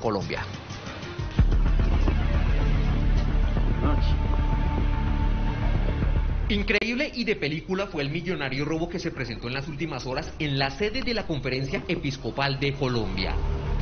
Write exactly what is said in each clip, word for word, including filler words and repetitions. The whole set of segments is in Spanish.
Colombia. Increíble y de película fue el millonario robo que se presentó en las últimas horas en la sede de la Conferencia Episcopal de Colombia.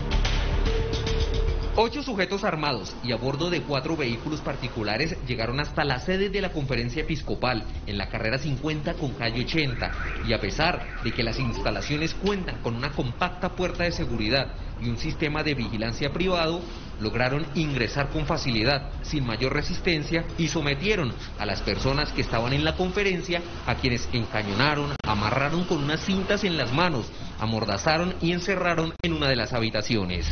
Ocho sujetos armados y a bordo de cuatro vehículos particulares llegaron hasta la sede de la Conferencia Episcopal en la carrera cincuenta con calle ochenta, y a pesar de que las instalaciones cuentan con una compacta puerta de seguridad y un sistema de vigilancia privado, lograron ingresar con facilidad, sin mayor resistencia, y sometieron a las personas que estaban en la conferencia, a quienes encañonaron, amarraron con unas cintas en las manos, amordazaron y encerraron en una de las habitaciones.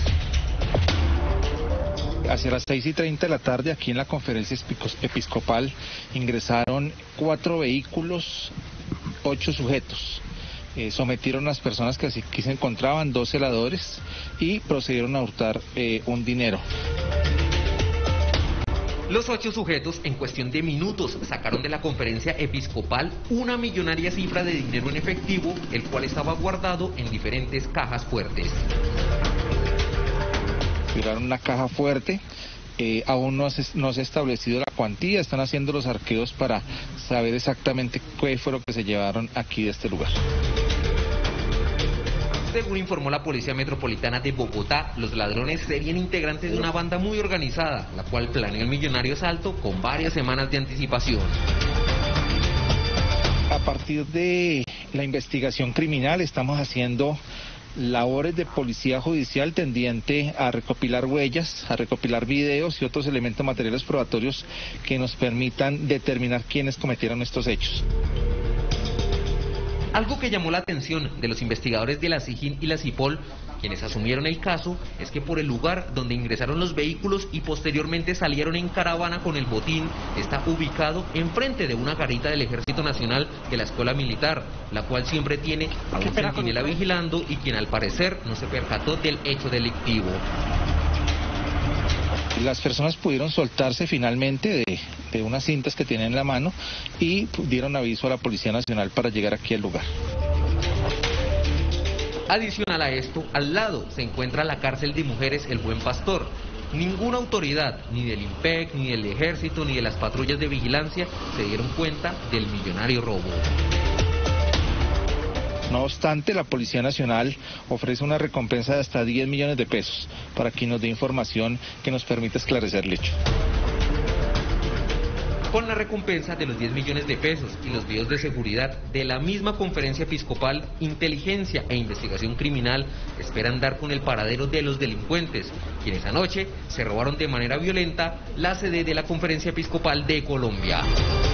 Hacia las seis y treinta de la tarde, aquí en la Conferencia Episcopal, ingresaron cuatro vehículos, ocho sujetos. Eh, sometieron a las personas que aquí se encontraban, dos celadores, y procedieron a hurtar eh, un dinero. Los ocho sujetos, en cuestión de minutos, sacaron de la Conferencia Episcopal una millonaria cifra de dinero en efectivo, el cual estaba guardado en diferentes cajas fuertes. Tiraron una caja fuerte, eh, aún no se, no se ha establecido la cuantía, están haciendo los arqueos para saber exactamente qué fue lo que se llevaron aquí de este lugar. Según informó la Policía Metropolitana de Bogotá, los ladrones serían integrantes de una banda muy organizada, la cual planeó el millonario asalto con varias semanas de anticipación. A partir de la investigación criminal estamos haciendo labores de policía judicial tendiente a recopilar huellas, a recopilar videos y otros elementos materiales probatorios que nos permitan determinar quiénes cometieron estos hechos. Algo que llamó la atención de los investigadores de la SIJIN y la CIPOL, quienes asumieron el caso, es que por el lugar donde ingresaron los vehículos y posteriormente salieron en caravana con el botín, está ubicado enfrente de una garita del Ejército Nacional de la Escuela Militar, la cual siempre tiene a un centinela vigilando y quien al parecer no se percató del hecho delictivo. Las personas pudieron soltarse finalmente de, de unas cintas que tienen en la mano y dieron aviso a la Policía Nacional para llegar aquí al lugar. Adicional a esto, al lado se encuentra la cárcel de mujeres El Buen Pastor. Ninguna autoridad, ni del IMPEC, ni del Ejército, ni de las patrullas de vigilancia, se dieron cuenta del millonario robo. No obstante, la Policía Nacional ofrece una recompensa de hasta diez millones de pesos para quien nos dé información que nos permita esclarecer el hecho. Con la recompensa de los diez millones de pesos y los videos de seguridad de la misma Conferencia Episcopal, Inteligencia e Investigación Criminal esperan dar con el paradero de los delincuentes, quienes anoche se robaron de manera violenta la sede de la Conferencia Episcopal de Colombia.